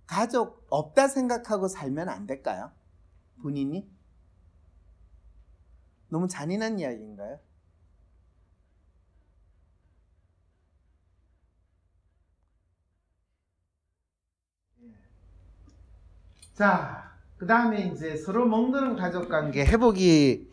가족 없다 생각하고 살면 안 될까요? 본인이? 너무 잔인한 이야기인가요? 자, 그 다음에 이제 서로 멍드는 가족관계 회복이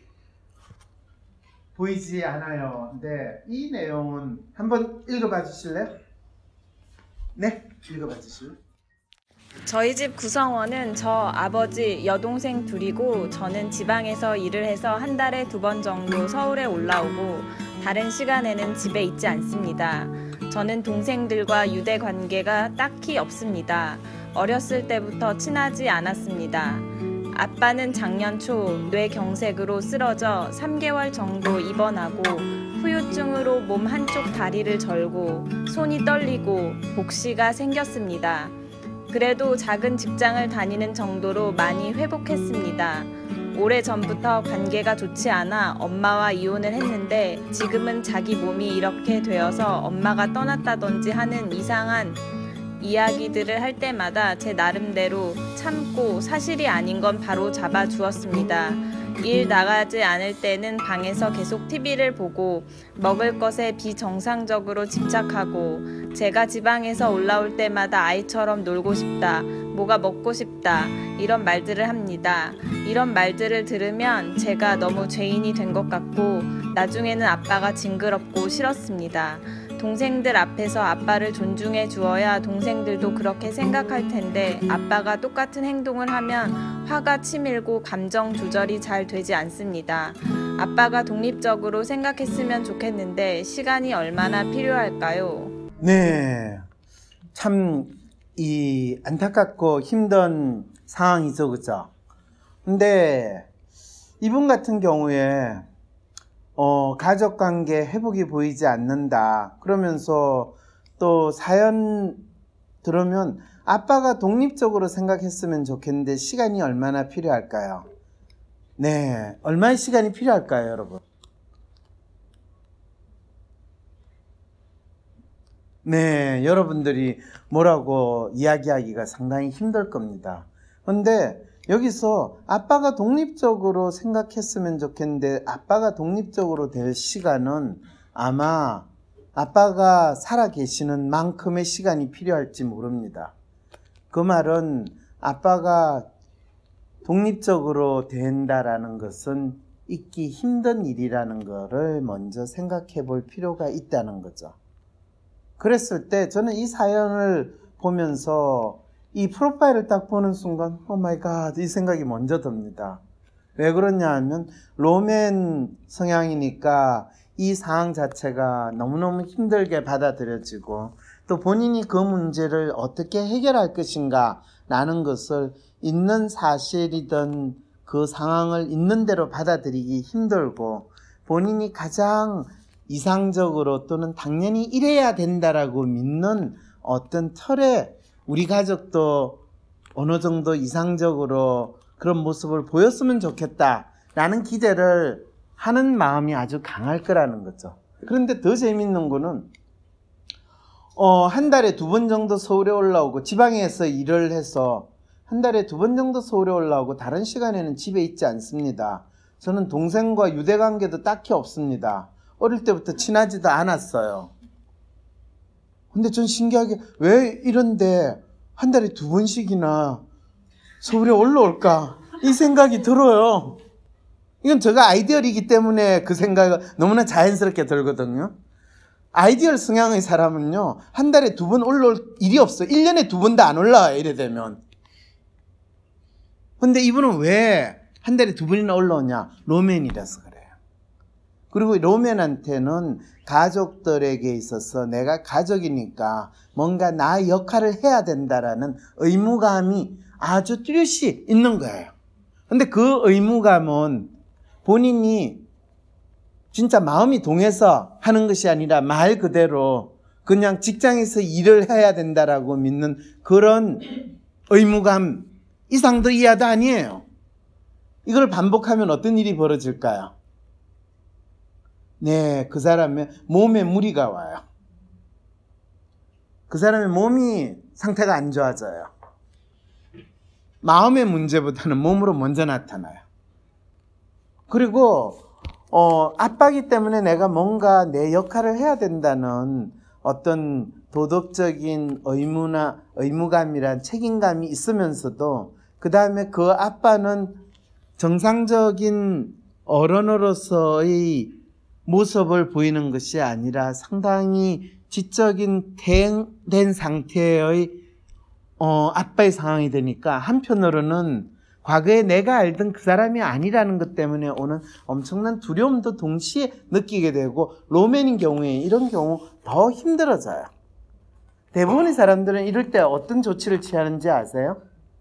보이지 않아요. 근데 이 내용은 한번 읽어봐 주실래요? 네, 읽어봐 주실래요? 저희 집 구성원은 저, 아버지, 여동생 둘이고 저는 지방에서 일을 해서 한 달에 2번 정도 서울에 올라오고 다른 시간에는 집에 있지 않습니다. 저는 동생들과 유대 관계가 딱히 없습니다. 어렸을 때부터 친하지 않았습니다. 아빠는 작년 초 뇌경색으로 쓰러져 3개월 정도 입원하고 후유증으로 몸 한쪽 다리를 절고 손이 떨리고 복시가 생겼습니다. 그래도 작은 직장을 다니는 정도로 많이 회복했습니다. 오래전부터 관계가 좋지 않아 엄마와 이혼을 했는데 지금은 자기 몸이 이렇게 되어서 엄마가 떠났다든지 하는 이상한 이야기들을 할 때마다 제 나름대로 참고 사실이 아닌 건 바로 잡아주었습니다. 일 나가지 않을 때는 방에서 계속 TV를 보고 먹을 것에 비정상적으로 집착하고 제가 지방에서 올라올 때마다 아이처럼 놀고 싶다, 뭐가 먹고 싶다 이런 말들을 합니다. 이런 말들을 들으면 제가 너무 죄인이 된 것 같고 나중에는 아빠가 징그럽고 싫었습니다. 동생들 앞에서 아빠를 존중해 주어야 동생들도 그렇게 생각할 텐데 아빠가 똑같은 행동을 하면 화가 치밀고 감정 조절이 잘 되지 않습니다. 아빠가 독립적으로 생각했으면 좋겠는데 시간이 얼마나 필요할까요? 네, 참 안타깝고 힘든 상황이죠, 그죠? 근데 이분 같은 경우에 가족관계 회복이 보이지 않는다 그러면서 또 사연 들으면 아빠가 독립적으로 생각했으면 좋겠는데 시간이 얼마나 필요할까요? 네, 얼마의 시간이 필요할까요, 여러분? 네, 여러분들이 뭐라고 이야기하기가 상당히 힘들 겁니다. 근데 여기서 아빠가 독립적으로 생각했으면 좋겠는데 아빠가 독립적으로 될 시간은 아마 아빠가 살아 계시는 만큼의 시간이 필요할지 모릅니다. 그 말은 아빠가 독립적으로 된다라는 것은 있기 힘든 일이라는 것을 먼저 생각해 볼 필요가 있다는 거죠. 그랬을 때 저는 이 사연을 보면서 이 프로파일을 딱 보는 순간 오 마이 갓 이 생각이 먼저 듭니다. 왜 그러냐 하면 로맨 성향이니까 이 상황 자체가 너무너무 힘들게 받아들여지고 또 본인이 그 문제를 어떻게 해결할 것인가 라는 것을 있는 사실이든 그 상황을 있는 대로 받아들이기 힘들고 본인이 가장 이상적으로 또는 당연히 이래야 된다라고 믿는 어떤 틀에 우리 가족도 어느 정도 이상적으로 그런 모습을 보였으면 좋겠다라는 기대를 하는 마음이 아주 강할 거라는 거죠. 그런데 더 재밌는 거는 한 달에 2번 정도 서울에 올라오고 지방에서 일을 해서 한 달에 2번 정도 서울에 올라오고 다른 시간에는 집에 있지 않습니다. 저는 동생과 유대관계도 딱히 없습니다. 어릴 때부터 친하지도 않았어요. 근데 전 신기하게 왜 이런데 한 달에 2번씩이나 서울에 올라올까? 이 생각이 들어요. 이건 제가 아이디얼이기 때문에 그 생각이 너무나 자연스럽게 들거든요. 아이디얼 성향의 사람은요, 한 달에 2번 올라올 일이 없어요. 1년에 2번도 안 올라와요, 이래 되면. 근데 이분은 왜 한 달에 2번이나 올라오냐? 로맨이라서 그래요. 그리고 로맨한테는 가족들에게 있어서 내가 가족이니까 뭔가 나의 역할을 해야 된다라는 의무감이 아주 뚜렷이 있는 거예요. 근데 그 의무감은 본인이 진짜 마음이 동해서 하는 것이 아니라 말 그대로 그냥 직장에서 일을 해야 된다라고 믿는 그런 의무감 이상도 이하도 아니에요. 이걸 반복하면 어떤 일이 벌어질까요? 네, 그 사람의 몸에 무리가 와요. 그 사람의 몸이 상태가 안 좋아져요. 마음의 문제보다는 몸으로 먼저 나타나요. 그리고 아빠기 때문에 내가 뭔가 내 역할을 해야 된다는 어떤 도덕적인 의무감이란 책임감이 있으면서도 그 다음에 그 아빠는 정상적인 어른으로서의 모습을 보이는 것이 아니라 상당히 지적인 퇴행된 상태의 아빠의 상황이 되니까 한편으로는 과거에 내가 알던 그 사람이 아니라는 것 때문에 오는 엄청난 두려움도 동시에 느끼게 되고, 로맨인 경우에 이런 경우 더 힘들어져요. 대부분의 사람들은 이럴 때 어떤 조치를 취하는지 아세요?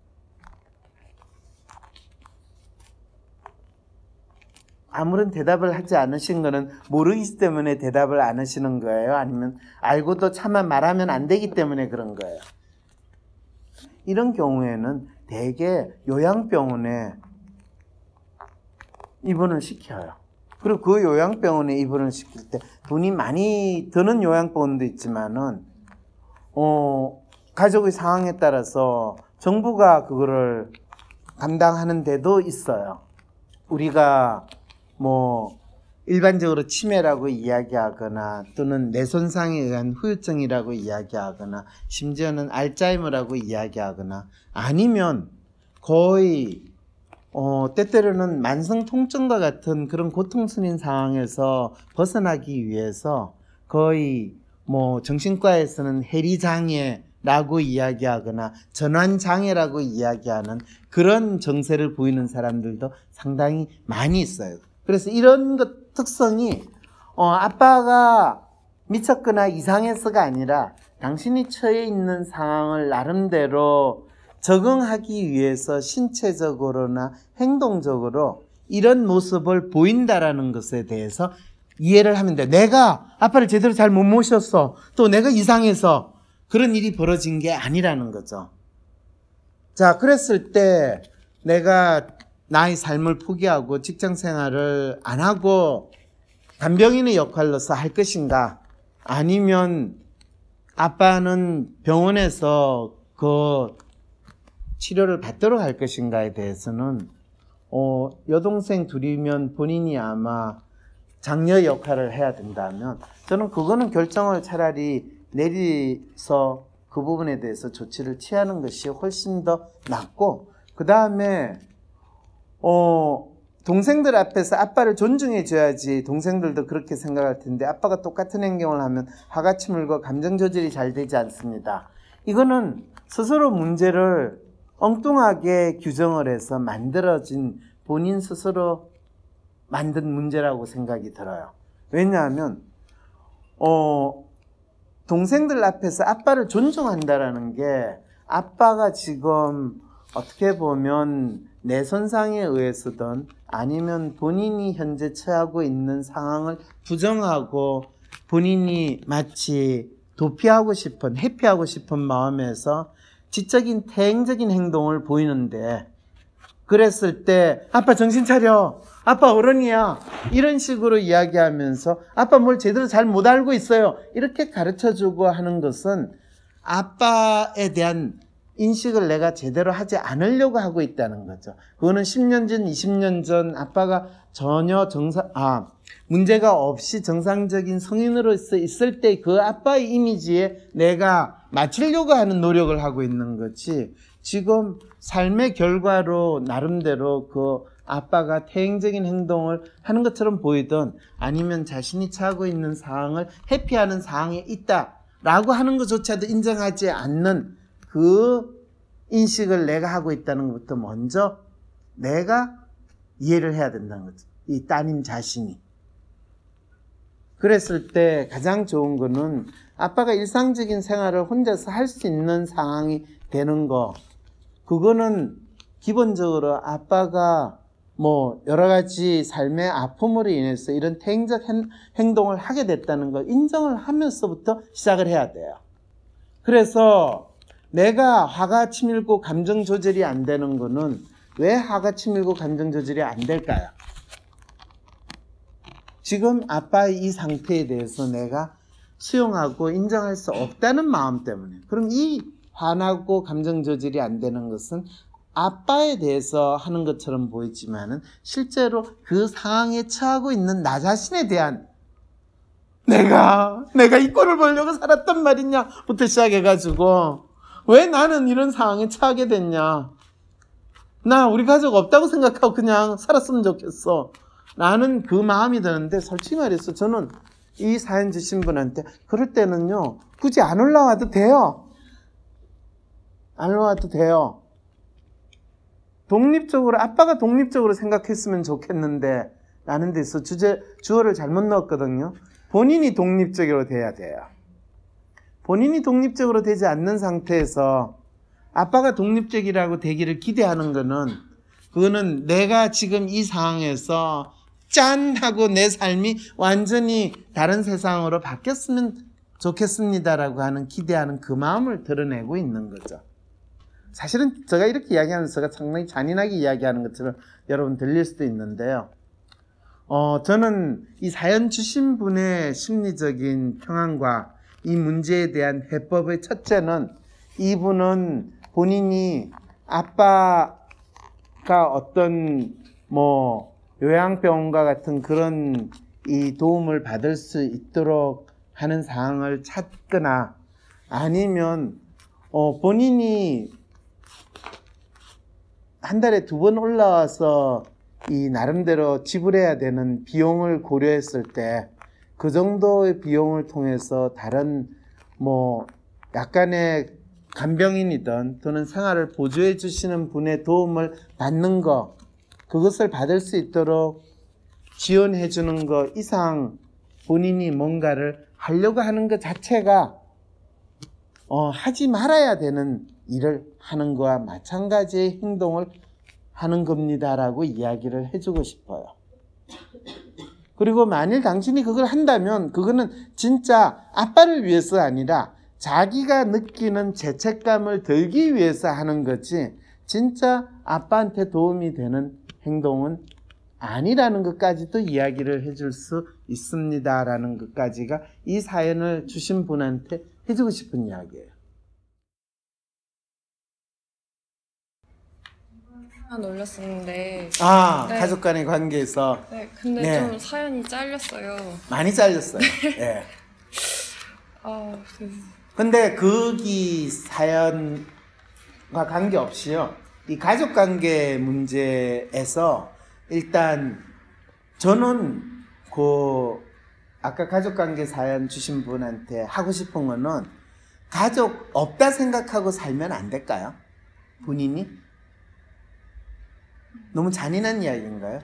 아무런 대답을 하지 않으신 거는 모르기 때문에 대답을 안 하시는 거예요? 아니면 알고도 차마 말하면 안 되기 때문에 그런 거예요? 이런 경우에는 대개 요양병원에 입원을 시켜요. 그리고 그 요양병원에 입원을 시킬 때 돈이 많이 드는 요양병원도 있지만은 가족의 상황에 따라서 정부가 그거를 감당하는 데도 있어요. 우리가 일반적으로 치매라고 이야기하거나 또는 뇌손상에 의한 후유증이라고 이야기하거나 심지어는 알츠하이머라고 이야기하거나 아니면 거의 때때로는 만성통증과 같은 그런 고통스러운 상황에서 벗어나기 위해서 거의 정신과에서는 해리장애라고 이야기하거나 전환장애라고 이야기하는 그런 증세를 보이는 사람들도 상당히 많이 있어요. 그래서 이런 것 특성이 아빠가 미쳤거나 이상해서가 아니라 당신이 처해 있는 상황을 나름대로 적응하기 위해서 신체적으로나 행동적으로 이런 모습을 보인다라는 것에 대해서 이해를 하면 돼. 내가 아빠를 제대로 잘 못 모셨어. 또 내가 이상해서 그런 일이 벌어진 게 아니라는 거죠. 자, 그랬을 때 내가 나의 삶을 포기하고 직장 생활을 안 하고 간병인의 역할로서 할 것인가? 아니면 아빠는 병원에서 그 치료를 받도록 할 것인가에 대해서는 여동생 둘이면 본인이 아마 장녀 역할을 해야 된다면 저는 그거는 결정을 차라리 내리서 그 부분에 대해서 조치를 취하는 것이 훨씬 더 낫고, 그 다음에 동생들 앞에서 아빠를 존중해 줘야지 동생들도 그렇게 생각할 텐데, 아빠가 똑같은 행동을 하면 화같이 물고 감정 조절이 잘 되지 않습니다. 이거는 스스로 문제를 엉뚱하게 규정을 해서 만들어진 본인 스스로 만든 문제라고 생각이 들어요. 왜냐하면 동생들 앞에서 아빠를 존중한다라는 게 아빠가 지금 어떻게 보면 뇌손상에 의해서든 아니면 본인이 현재 처하고 있는 상황을 부정하고 본인이 마치 도피하고 싶은, 회피하고 싶은 마음에서 지적인 퇴행적인 행동을 보이는데, 그랬을 때 아빠 정신 차려, 아빠 어른이야, 이런 식으로 이야기하면서 아빠 뭘 제대로 잘 못 알고 있어요, 이렇게 가르쳐주고 하는 것은 아빠에 대한 인식을 내가 제대로 하지 않으려고 하고 있다는 거죠. 그거는 10년 전, 20년 전 아빠가 전혀 문제가 없이 정상적인 성인으로서 있을 때 그 아빠의 이미지에 내가 맞추려고 하는 노력을 하고 있는 거지, 지금 삶의 결과로 나름대로 그 아빠가 퇴행적인 행동을 하는 것처럼 보이든 아니면 자신이 처하고 있는 상황을 회피하는 상황에 있다라고 하는 것조차도 인정하지 않는 그 인식을 내가 하고 있다는 것부터 먼저 내가 이해를 해야 된다는 거죠. 이 따님 자신이. 그랬을 때 가장 좋은 거는 아빠가 일상적인 생활을 혼자서 할 수 있는 상황이 되는 거. 그거는 기본적으로 아빠가 여러 가지 삶의 아픔으로 인해서 이런 퇴행적 행동을 하게 됐다는 걸 인정을 하면서부터 시작을 해야 돼요. 그래서 내가 화가 치밀고 감정 조절이 안 되는 거는 왜 화가 치밀고 감정 조절이 안 될까요? 지금 아빠의 이 상태에 대해서 내가 수용하고 인정할 수 없다는 마음 때문에. 그럼 이 화나고 감정 조절이 안 되는 것은 아빠에 대해서 하는 것처럼 보이지만은 실제로 그 상황에 처하고 있는 나 자신에 대한 내가 이 꼴을 보려고 살았단 말이냐부터 시작해가지고 왜 나는 이런 상황에 처하게 됐냐. 나 우리 가족 없다고 생각하고 그냥 살았으면 좋겠어. 라는 그 마음이 드는데 솔직히 말해서 저는 이 사연 주신 분한테 그럴 때는요. 굳이 안 올라와도 돼요. 안 올라와도 돼요. 독립적으로 아빠가 독립적으로 생각했으면 좋겠는데 라는 데서 주어를 잘못 넣었거든요. 본인이 독립적으로 돼야 돼요. 본인이 독립적으로 되지 않는 상태에서 아빠가 독립적이라고 되기를 기대하는 거는 그거는 내가 지금 이 상황에서 짠 하고 내 삶이 완전히 다른 세상으로 바뀌었으면 좋겠습니다라고 하는 기대하는 그 마음을 드러내고 있는 거죠. 사실은 제가 이렇게 이야기하면서 제가 상당히 잔인하게 이야기하는 것처럼 여러분 들릴 수도 있는데요. 저는 이 사연 주신 분의 심리적인 평안과 이 문제에 대한 해법의 첫째는 이분은 본인이 아빠가 어떤 요양병원과 같은 그런 이 도움을 받을 수 있도록 하는 상황을 찾거나 아니면 본인이 한 달에 2번 올라와서 이 나름대로 지불해야 되는 비용을 고려했을 때 그 정도의 비용을 통해서 다른 약간의 간병인이든 또는 생활을 보조해 주시는 분의 도움을 받는 거, 그것을 받을 수 있도록 지원해 주는 거 이상 본인이 뭔가를 하려고 하는 것 자체가 하지 말아야 되는 일을 하는 거와 마찬가지의 행동을 하는 겁니다라고 이야기를 해주고 싶어요. 그리고 만일 당신이 그걸 한다면 그거는 진짜 아빠를 위해서 아니라 자기가 느끼는 죄책감을 덜기 위해서 하는 거지 진짜 아빠한테 도움이 되는 행동은 아니라는 것까지도 이야기를 해줄 수 있습니다라는 것까지가 이 사연을 주신 분한테 해주고 싶은 이야기예요. 하나 올렸었는데 네. 가족 간의 관계에서 네, 근데 좀 사연이 잘렸어요. 많이 잘렸어요. 네. 근데 거기 사연과 관계없이요. 이 가족 관계 문제에서 일단 저는 아까 가족 관계 사연 주신 분한테 하고 싶은 거는 가족 없다 생각하고 살면 안 될까요? 본인이? 너무 잔인한 이야기인가요?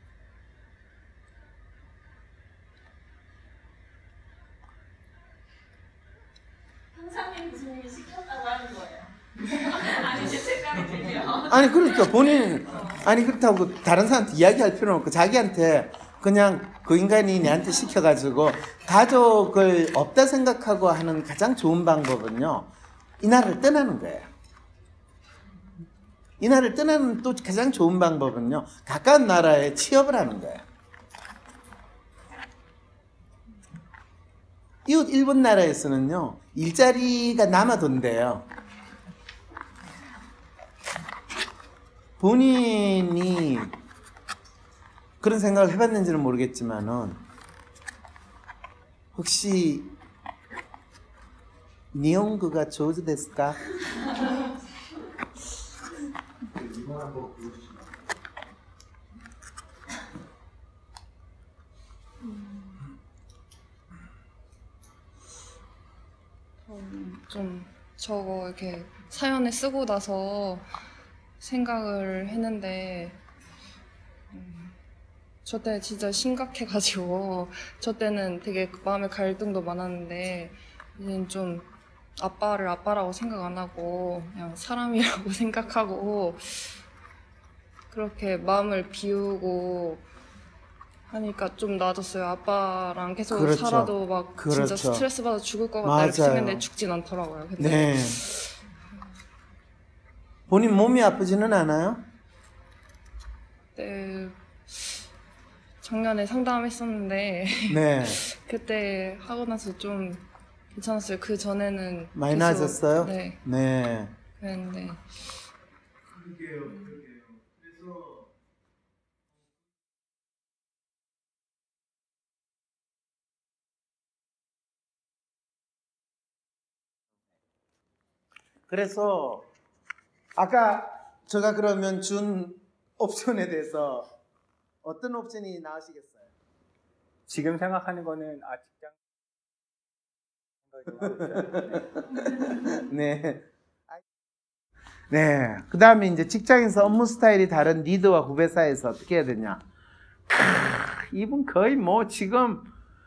형사님 교수님이 시켰다고 하는 거예요. 아니 죄책감이 들면. 아니 그러니까 본인 그렇다고 다른 사람한테 이야기할 필요는 없고 자기한테 그냥 그 인간이 내한테 시켜가지고 가족을 없다 생각하고 하는 가장 좋은 방법은요. 이 나라를 떠나는 거예요. 이 나라를 떠나는 또 가장 좋은 방법은요. 가까운 나라에 취업을 하는 거예요. 이웃 일본 나라에서는요. 일자리가 남아돈대요. 본인이 그런 생각을 해봤는지는 모르겠지만은 혹시 니혼고가 조즈 데스까? 좀 저거 이렇게 사연을 쓰고 나서 생각을 했는데 저 때 진짜 심각해가지고 저 때는 되게 마음의 갈등도 많았는데 이제는 좀 아빠를 아빠라고 생각 안 하고 그냥 사람이라고 생각하고 그렇게 마음을 비우고 하니까 좀 나아졌어요. 아빠랑 계속 그렇죠. 살아도 막 진짜 스트레스 받아 죽을 것 같다 이렇게 생각했는데 죽진 않더라고요. 근데 네. 본인 몸이 아프지는 않아요? 네. 작년에 상담했었는데 네. 그때 하고 나서 좀 괜찮았어요. 그 전에는 많이 계속, 나아졌어요? 네. 네. 그랬는데 그러게요. 그래서 아까 제가 그러면 준 옵션에 대해서 어떤 옵션이 나으시겠어요? 지금 생각하는 거는 직장 생각이 좀 하고 있어요. 네. 네. 그 다음에 이제 직장에서 업무 스타일이 다른 리더와 후배 사이에서 어떻게 해야 되냐. 이분 거의 뭐 지금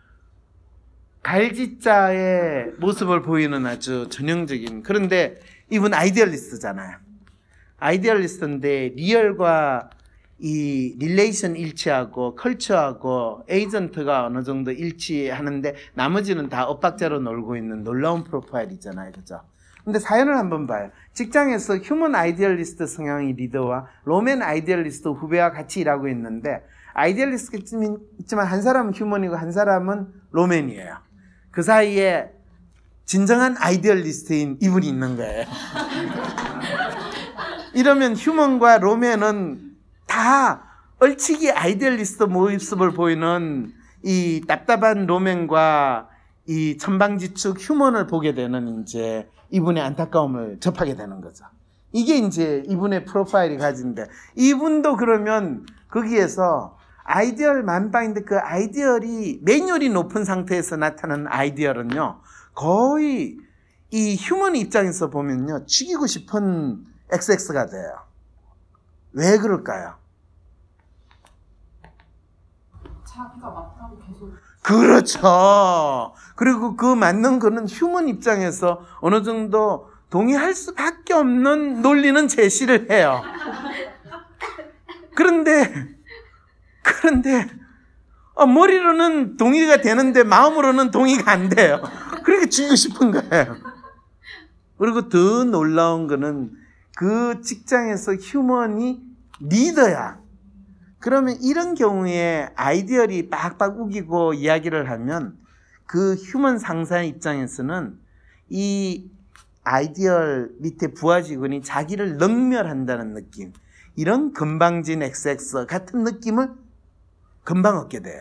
갈지자의 모습을 보이는 아주 전형적인, 그런데 이분 아이디얼리스트잖아요. 아이디얼리스트인데 리얼과 이 릴레이션 일치하고 컬처하고 에이전트가 어느 정도 일치하는데 나머지는 다 엇박자로 놀고 있는 놀라운 프로파일이잖아요. 그죠? 근데 사연을 한번 봐요. 직장에서 휴먼 아이디얼리스트 성향의 리더와 로맨 아이디얼리스트 후배와 같이 일하고 있는데, 아이디얼리스트가 있지만 한 사람은 휴먼이고 한 사람은 로맨이에요. 그 사이에 진정한 아이디얼리스트인 이분이 있는 거예요. 이러면 휴먼과 로맨은 다 얼치기 아이디얼리스트 모습을 보이는 이 답답한 로맨과 이 천방지축 휴먼을 보게 되는 이제 이분의 안타까움을 접하게 되는 거죠. 이게 이제 이분의 프로파일이 가진데, 이분도 그러면 거기에서 아이디얼 만방인데 그 아이디얼이 매뉴얼이 높은 상태에서 나타나는 아이디얼은요, 거의 이 휴먼 입장에서 보면요, 죽이고 싶은 XX가 돼요. 왜 그럴까요? 자기가 맞다고 계속. 그렇죠. 그리고 그 맞는 거는 휴먼 입장에서 어느 정도 동의할 수밖에 없는 논리는 제시를 해요. 그런데 머리로는 동의가 되는데 마음으로는 동의가 안 돼요. 그렇게 죽이고 싶은 거예요. 그리고 더 놀라운 거는 그 직장에서 휴먼이 리더야. 그러면 이런 경우에 아이디얼이 빡빡 우기고 이야기를 하면 그 휴먼 상사 입장에서는 이 아이디얼 밑에 부하 직원이 자기를 능멸한다는 느낌, 이런 건방진 XX 같은 느낌을 금방 얻게 돼요.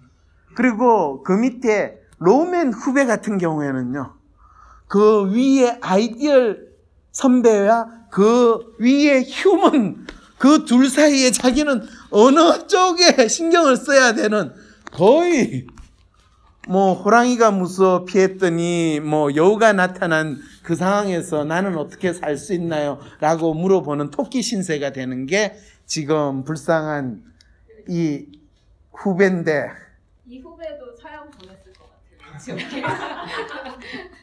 그리고 그 밑에 로맨 후배 같은 경우에는요, 그 위에 아이디얼 선배와 그 위에 휴먼, 그 둘 사이에 자기는 어느 쪽에 신경을 써야 되는, 거의 뭐 호랑이가 무서워 피했더니 뭐 여우가 나타난 그 상황에서 나는 어떻게 살 수 있나요? 라고 물어보는 토끼 신세가 되는 게 지금 불쌍한 이 후배인데, 이 후배도 사연 보냈을 것 같아요.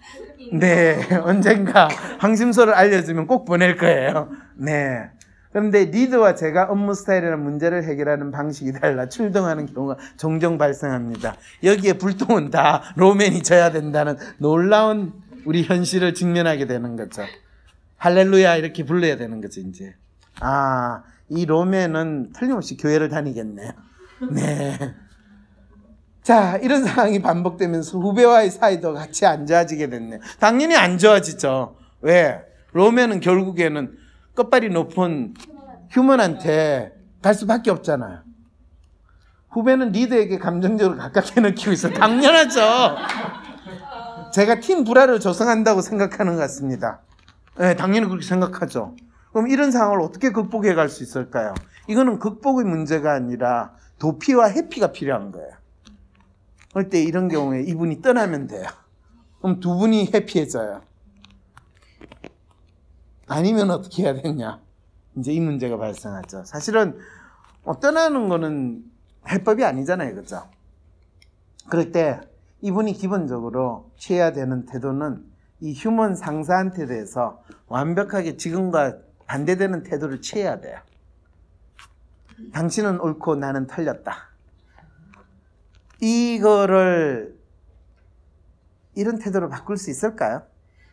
네, 언젠가 황심소를 알려주면 꼭 보낼 거예요. 네. 그런데 리더와 제가 업무 스타일이나 문제를 해결하는 방식이 달라 출동하는 경우가 종종 발생합니다. 여기에 불똥은 다 로맨이 져야 된다는 놀라운 우리 현실을 직면하게 되는 거죠. 할렐루야 이렇게 불러야 되는 거죠, 이제. 아, 이 로맨은 틀림없이 교회를 다니겠네요. 네. 자, 이런 상황이 반복되면서 후배와의 사이도 같이 안 좋아지게 됐네요. 당연히 안 좋아지죠. 왜? 로맨은 결국에는 끝발이 높은 휴먼한테 갈 수밖에 없잖아요. 후배는 리더에게 감정적으로 가깝게 느끼고 있어요. 당연하죠. 제가 팀 불화를 조성한다고 생각하는 것 같습니다. 네, 당연히 그렇게 생각하죠. 그럼 이런 상황을 어떻게 극복해 갈 수 있을까요? 이거는 극복의 문제가 아니라 도피와 회피가 필요한 거예요. 그럴 때 이런 경우에 이분이 떠나면 돼요. 그럼 두 분이 회피해져요. 아니면 어떻게 해야 되냐? 이제 이 문제가 발생하죠. 사실은 떠나는 거는 해법이 아니잖아요. 그죠? 그럴 때 이분이 기본적으로 취해야 되는 태도는 이 휴먼 상사한테 대해서 완벽하게 지금과 반대되는 태도를 취해야 돼요. 당신은 옳고 나는 틀렸다. 이거를 이런 태도로 바꿀 수 있을까요?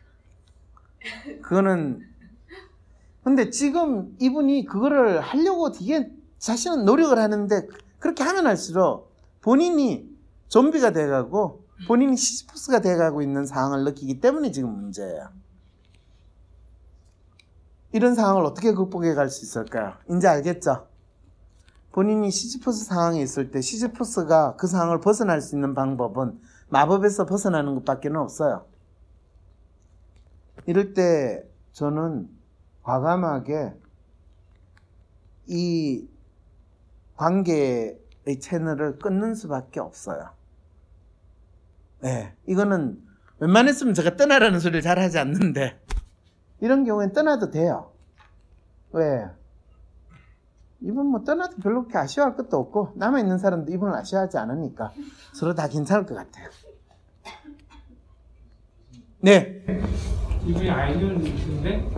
그거는 근데 지금 이분이 그거를 하려고 되게 자신은 노력을 하는데 그렇게 하면 할수록 본인이 좀비가 돼가고 본인이 시지프스가 돼가고 있는 상황을 느끼기 때문에 지금 문제예요. 이런 상황을 어떻게 극복해 갈 수 있을까요? 이제 알겠죠? 본인이 시지프스 상황에 있을 때 시지프스가 그 상황을 벗어날 수 있는 방법은 마법에서 벗어나는 것밖에 없어요. 이럴 때 저는 과감하게 이 관계의 채널을 끊는 수밖에 없어요. 네, 이거는 웬만했으면 제가 떠나라는 소리를 잘 하지 않는데 이런 경우엔 떠나도 돼요. 왜? 이분 뭐 떠나도 별로 그렇게 아쉬워할 것도 없고 남아있는 사람도 이분을 아쉬워하지 않으니까 서로 다 괜찮을 것 같아요. 네. 이분이 아이디얼리스트인데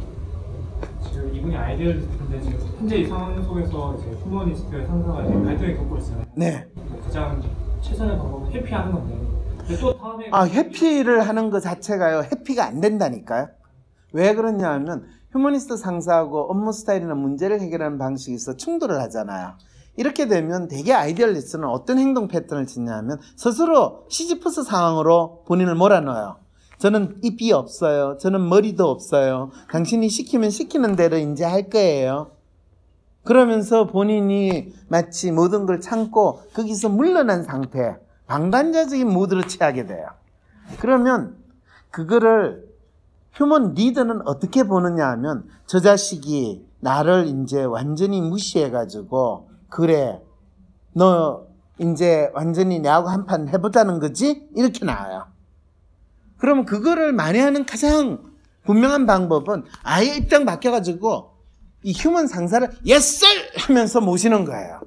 지금 현재 이 상황 속에서 이제 휴머니스트의 상사가 이제 갈등을 겪고 있어요. 네. 가장 최선의 방법은 회피하는 건데. 근데 또 다음에 회피를 하는 것 자체가요. 회피가 안 된다니까요. 왜 그러냐 하면 휴머니스트 상사하고 업무 스타일이나 문제를 해결하는 방식이 있어 충돌을 하잖아요. 이렇게 되면 대개 아이디얼리스트는 어떤 행동 패턴을 짓냐 하면 스스로 시지프스 상황으로 본인을 몰아넣어요. 저는 입이 없어요. 저는 머리도 없어요. 당신이 시키면 시키는 대로 이제 할 거예요. 그러면서 본인이 마치 모든 걸 참고 거기서 물러난 상태, 방관자적인 모드로 취하게 돼요. 그러면 그거를 휴먼 리더는 어떻게 보느냐 하면 저 자식이 나를 이제 완전히 무시해가지고 그래 너 이제 완전히 내하고 한판 해보자는 거지? 이렇게 나와요. 그러면 그거를 만회하는 가장 분명한 방법은 아예 입장 바뀌어가지고 이 휴먼 상사를 yes sir 하면서 모시는 거예요.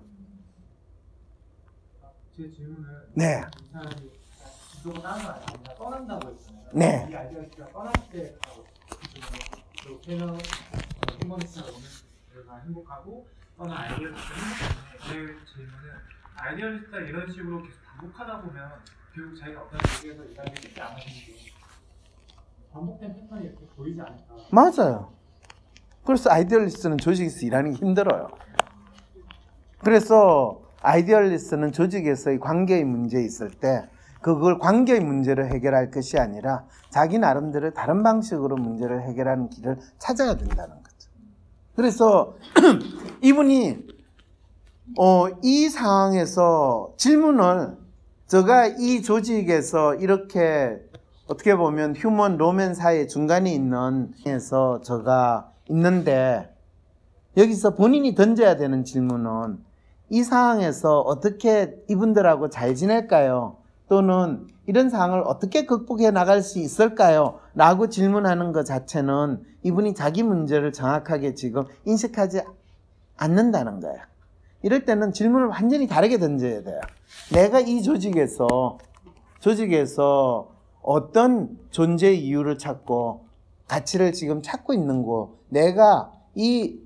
제 질문은 네. 이 사람이 지속을 하는 거 아니라 떠난다고 했잖아요. 네. 이 아이디얼리스트가 떠날 때 그렇게는 휴머니스트가 오는 내가 행복하고 떠난 아이디얼리스트가 행복한데 제 질문은 아이디얼리스트가 이런 식으로 계속 반복하다 보면 결국 자기가 어떤 조직에서 일하게 되지 않으시는지 반복된 패턴이 이렇게 보이지 않을까. 맞아요. 그래서 아이디얼리스트는 조직에서 일하는 게 힘들어요. 그래서 아이디얼리스트는 조직에서의 관계의 문제 있을 때 그걸 관계의 문제를 해결할 것이 아니라 자기 나름대로 다른 방식으로 문제를 해결하는 길을 찾아야 된다는 거죠. 그래서 이분이 이 상황에서 질문을 제가 이 조직에서 이렇게 어떻게 보면 휴먼 로맨 사이의 중간에 있는 에서 제가 있는데 여기서 본인이 던져야 되는 질문은 이 상황에서 어떻게 이분들하고 잘 지낼까요? 또는 이런 상황을 어떻게 극복해 나갈 수 있을까요? 라고 질문하는 것 자체는 이분이 자기 문제를 정확하게 지금 인식하지 않는다는 거예요. 이럴 때는 질문을 완전히 다르게 던져야 돼요. 내가 이 조직에서 어떤 존재의 이유를 찾고 가치를 지금 찾고 있는 거, 내가 이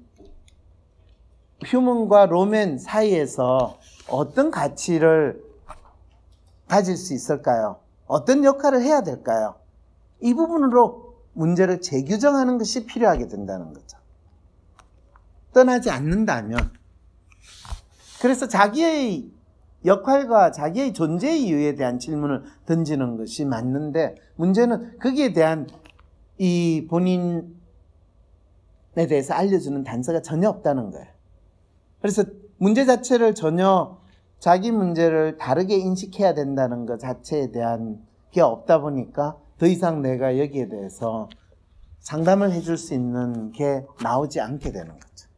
휴먼과 로맨 사이에서 어떤 가치를 가질 수 있을까요? 어떤 역할을 해야 될까요? 이 부분으로 문제를 재규정하는 것이 필요하게 된다는 거죠. 떠나지 않는다면. 그래서 자기의 역할과 자기의 존재 이유에 대한 질문을 던지는 것이 맞는데 문제는 거기에 대한 이 본인에 대해서 알려주는 단서가 전혀 없다는 거예요. 그래서 문제 자체를 전혀 자기 문제를 다르게 인식해야 된다는 것 자체에 대한 게 없다 보니까 더 이상 내가 여기에 대해서 상담을 해줄 수 있는 게 나오지 않게 되는 거죠.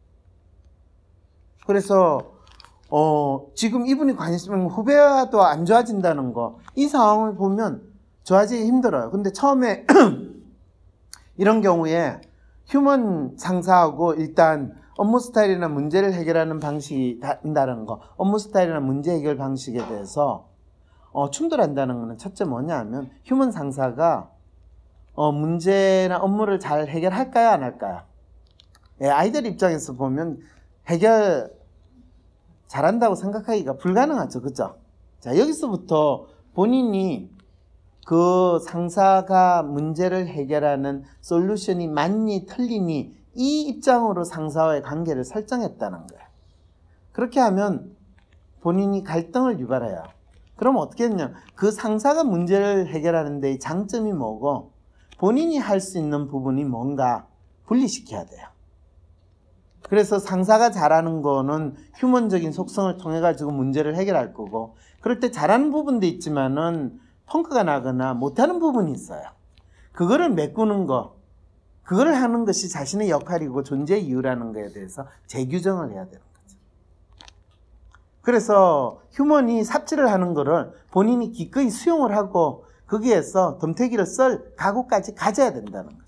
그래서 지금 이분이 관심 후배와도 안 좋아진다는 거, 이 상황을 보면 좋아지기 힘들어요. 근데 처음에 이런 경우에 휴먼 상사하고 일단 업무 스타일이나 문제를 해결하는 방식이 다른다는 거, 업무 스타일이나 문제 해결 방식에 대해서 충돌한다는 거는 첫째 뭐냐 하면 휴먼 상사가 문제나 업무를 잘 해결할까요, 안 할까요? 예, 아이들 입장에서 보면 해결 잘한다고 생각하기가 불가능하죠. 그죠? 자, 여기서부터 본인이 그 상사가 문제를 해결하는 솔루션이 맞니 틀리니 이 입장으로 상사와의 관계를 설정했다는 거예요. 그렇게 하면 본인이 갈등을 유발해요. 그럼 어떻게 했냐? 그 상사가 문제를 해결하는 데의 장점이 뭐고 본인이 할 수 있는 부분이 뭔가 분리시켜야 돼요. 그래서 상사가 잘하는 거는 휴먼적인 속성을 통해 가지고 문제를 해결할 거고, 그럴 때 잘하는 부분도 있지만은 펑크가 나거나 못하는 부분이 있어요. 그거를 메꾸는 거, 그거를 하는 것이 자신의 역할이고 존재의 이유라는 거에 대해서 재규정을 해야 되는 거죠. 그래서 휴먼이 삽질을 하는 거를 본인이 기꺼이 수용을 하고 거기에서 덤태기를 썰 각오까지 가져야 된다는 거죠.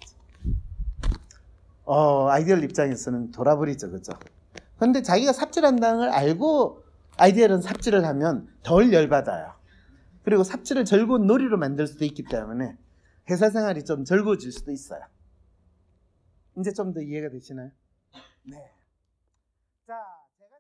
아이디얼 입장에서는 돌아버리죠, 그죠? 그런데 자기가 삽질한다는 걸 알고 아이디얼은 삽질을 하면 덜 열받아요. 그리고 삽질을 즐거운 놀이로 만들 수도 있기 때문에 회사 생활이 좀 즐거워질 수도 있어요. 이제 좀 더 이해가 되시나요? 네. 자, 제가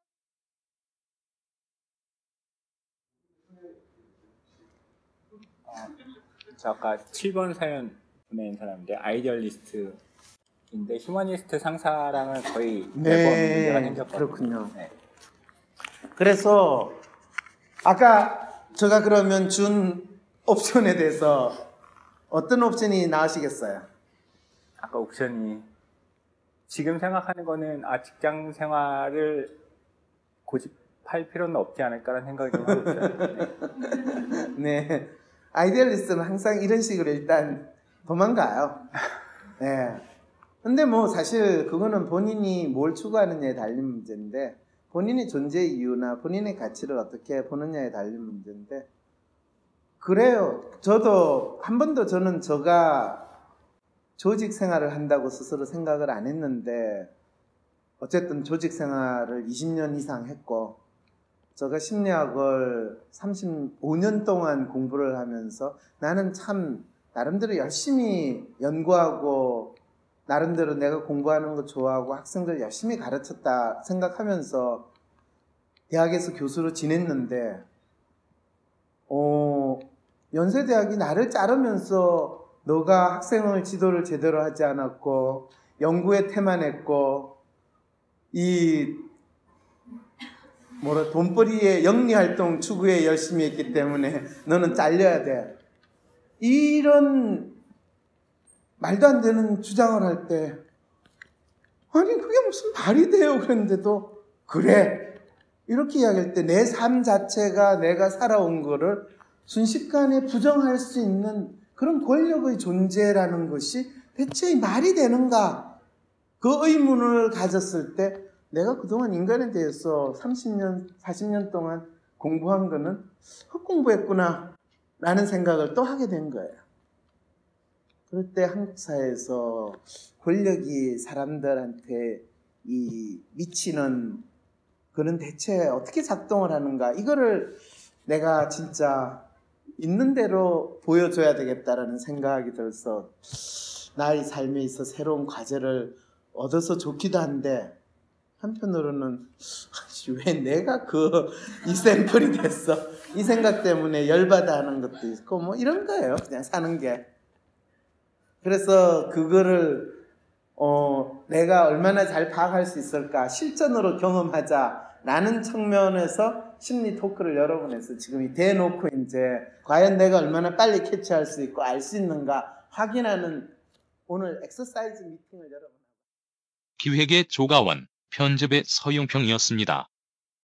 저 아까 7번 사연 보낸 사람인데 아이디얼리스트인데 휴머니스트 상사랑은 거의 매번 문제가 생겼거든요. 그렇군요. 네. 그래서 아까 제가 그러면 준 옵션에 대해서 어떤 옵션이 나으시겠어요? 아까 옵션이 지금 생각하는 거는 직장 생활을 고집할 필요는 없지 않을까라는 생각이 좀 하고 있어요. 네. 아이디얼리스트는 항상 이런 식으로 일단 도망가요. 네. 근데 뭐 사실 그거는 본인이 뭘 추구하느냐에 달린 문제인데, 본인의 존재의 이유나 본인의 가치를 어떻게 보느냐에 달린 문제인데, 그래요. 저도 한 번도 저는 제가 조직 생활을 한다고 스스로 생각을 안 했는데, 어쨌든 조직 생활을 20년 이상 했고, 제가 심리학을 35년 동안 공부를 하면서 나는 참 나름대로 열심히 연구하고 나름대로 내가 공부하는 거 좋아하고 학생들 열심히 가르쳤다 생각하면서 대학에서 교수로 지냈는데, 연세대학이 나를 자르면서 너가 학생을 지도를 제대로 하지 않았고 연구에 태만했고 돈벌이의 영리활동 추구에 열심히 했기 때문에 너는 잘려야 돼. 이런 말도 안 되는 주장을 할 때, 아니 그게 무슨 말이 돼요. 그런데도 그래 이렇게 이야기할 때 내 삶 자체가 내가 살아온 거를 순식간에 부정할 수 있는 그런 권력의 존재라는 것이 대체 말이 되는가? 그 의문을 가졌을 때 내가 그동안 인간에 대해서 30년, 40년 동안 공부한 거는 헛공부했구나 라는 생각을 또 하게 된 거예요. 그럴 때 한국 사회에서 권력이 사람들한테 미치는 그는 대체 어떻게 작동을 하는가, 이거를 내가 진짜 있는 대로 보여줘야 되겠다라는 생각이 들어서 나의 삶에 있어 새로운 과제를 얻어서 좋기도 한데, 한편으로는 왜 내가 이 샘플이 됐어, 이 생각 때문에 열받아 하는 것도 있고 뭐 이런 거예요. 그냥 사는 게. 그래서 그거를 내가 얼마나 잘 파악할 수 있을까, 실전으로 경험하자라는 측면에서 심리 토크를 여러 번 해서 지금 대놓고 이제 과연 내가 얼마나 빨리 캐치할 수 있고 알 수 있는가 확인하는 오늘 엑서사이즈 미팅을 여러 번. 기획의 조가원, 편집의 서용평이었습니다.